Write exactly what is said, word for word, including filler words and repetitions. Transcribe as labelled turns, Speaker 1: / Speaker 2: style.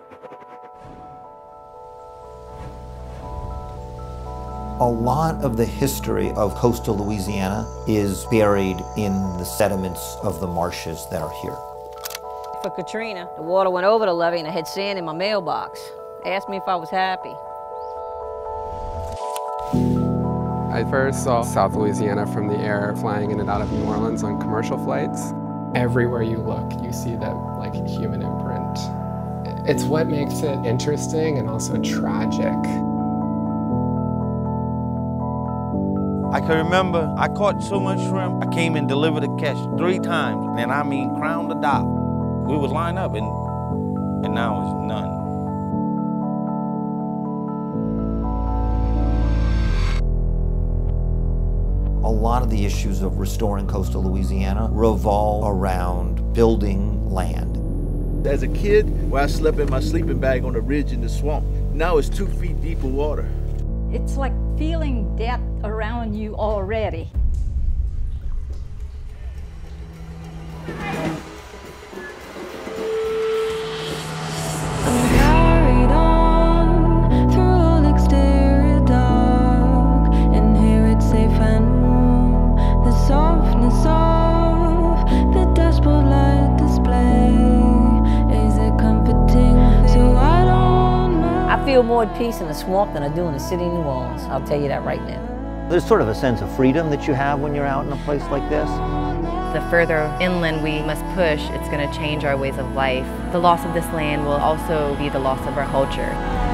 Speaker 1: A lot of the history of coastal Louisiana is buried in the sediments of the marshes that are here.
Speaker 2: For Katrina, the water went over the levee and I had sand in my mailbox. Asked me if I was happy.
Speaker 3: I first saw South Louisiana from the air, flying in and out of New Orleans on commercial flights. Everywhere you look, you see that like human imprint. It's what makes it interesting and also tragic.
Speaker 4: I can remember I caught so much shrimp, I came and delivered a catch three times, and I mean crown to dock. We would line up and, and now it's none.
Speaker 1: A lot of the issues of restoring coastal Louisiana revolve around building land.
Speaker 5: As a kid, where I slept in my sleeping bag on the ridge in the swamp, now it's two feet deep of water.
Speaker 6: It's like feeling death around you already.
Speaker 2: I feel more at peace in the swamp than I do in the city of New Orleans. I'll tell you that right now.
Speaker 7: There's sort of a sense of freedom that you have when you're out in a place like this.
Speaker 8: The further inland we must push, it's going to change our ways of life. The loss of this land will also be the loss of our culture.